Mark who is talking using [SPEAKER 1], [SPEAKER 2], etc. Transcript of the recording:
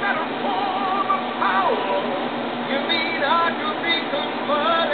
[SPEAKER 1] that a form of power? You mean I could be converted?